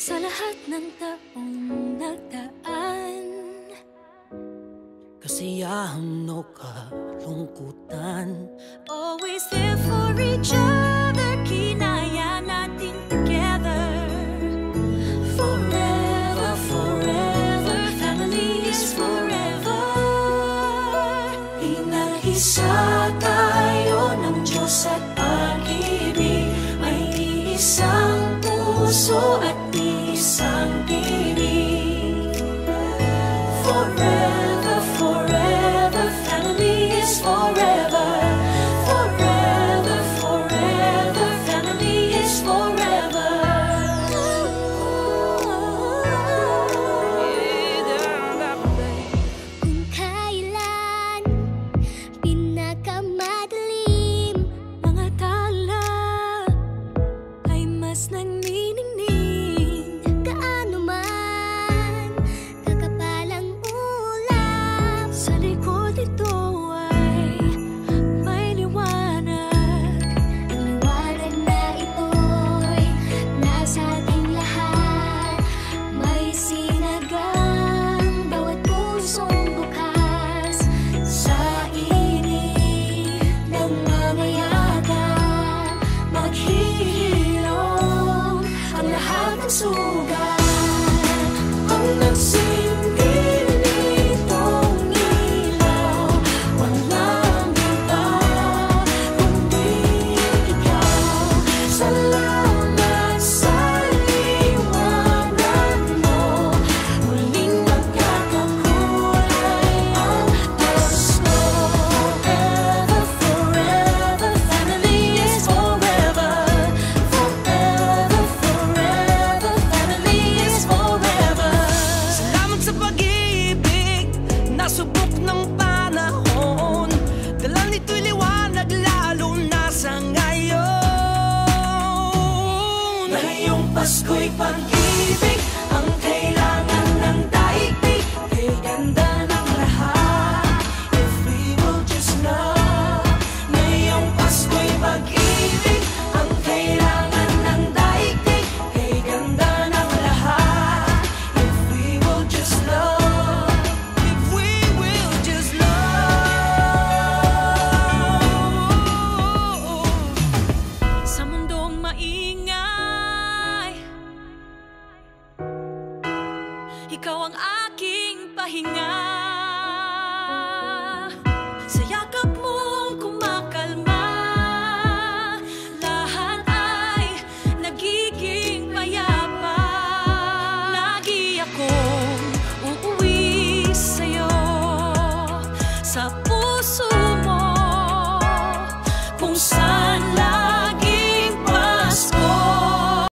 Sa lahat ng taong nagdaan, kasiyahan o kalungkutan, always there for each other, kinaya natin together. Forever, forever, family is forever. Pinag-isa tayo ng Diyos at pag-ibig, may isang puso at isang bibig. Forever, forever, family is forever. Forever, forever, family is forever. Kung kailan pinakamadilim, mga tala ay mas nagniningning. Gaano man kakapalang ulap, sa likod ito ay may liwanag. Ang liwanag na ito'y nasa ating lahat, may sinagang bawat pusong bukas. Sa init ng mga yaga, maghihilom ang lahat ng sugat. Ang nagsilbi nitong ilaw, walang iba kundi ikaw. Salamat sa liwanag mo, muling magkakakulay ang gusto. Forever, forever, family is forever. Forever, forever, family is forever. salamat sa pag-ibig, nasubok ng panahon. Dala nito'y liwanag lalo na sa ngayon. Ngayong Pasko'y pag-ibig ang kailangan ng daigdig. Kay ganda ng lahat, if we will just love. Ngayong Pasko'y pag-ibig ang kailangan ng daigdig. Kay ganda ng lahat, if we will just love. If we will just love. Sa mundong maingay, ikaw ang aking pahinga. Sa yakap mong kumakalma, lahat ay nagiging payapa. Lagi akong uuwi sa'yo sa